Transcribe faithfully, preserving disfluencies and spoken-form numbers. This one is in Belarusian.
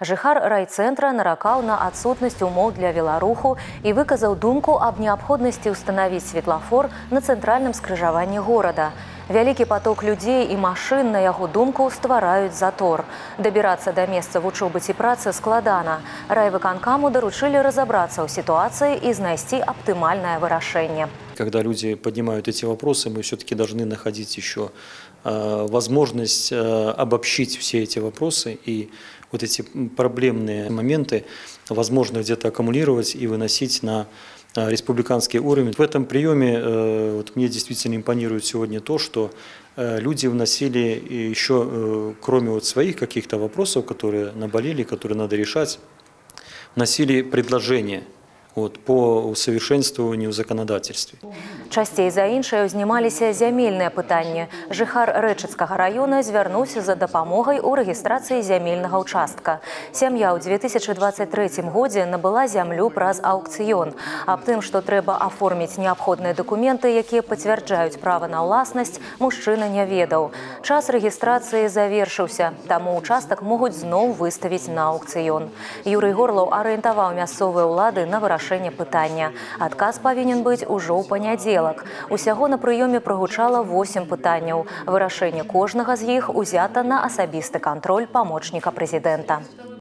Жыхар райцэнтра наракаў на адсутнасць умоў для веларуху і выказаў думку аб неабходнасці ўстанавіць светлафор на цэнтральным скрыжаванні горада. Вялікі поток людзей і машын, на яго думку, ствараюць затор. Дабірацца да месца вучобы ці працы складана. Райвыканкаму даручылі разобрацца ў ситуации и знайсці оптимальное вырашэнне. Когда люди поднимают эти вопросы, мы все-таки должны находить еще э, возможность э, обобщить все эти вопросы и вот эти проблемные моменты, возможно, где-то аккумулировать и выносить на э, республиканский уровень. В этом приеме э, вот мне действительно импонирует сегодня то, что э, люди вносили еще, э, кроме вот своих каких-то вопросов, которые наболели, которые надо решать, вносили предложения вот, по усовершенствованию в законодательстве. Часцей за іншае ўзнімаліся зямельныя пытанні. Жыхар Рэчыцкага района звярнуўся за дапамогай у рэгістрацыі зямельнага ўчастка. Сям'я ў две тысячы дваццаць трэцім годзе набыла зямлю праз аўкцыён. Аб тым, што трэба аформіць неабходныя дакументы, якія пацвярджаюць права на ўласнасць, мужчына не ведаў. Час рэгістрацыі завершыўся, таму ўчастак могуць зноў выставіць на аўкцыён. Юрый Горлаў арыентаваў мясцовыя ўлады на вырашэнне пытання. Адказ павінен быць ужо ў панядзелак. Усяго на прыёме прагучала восем пытанняў. Вырашэнне кожнага з іх узята на асабісты кантроль памочніка прэзідэнта.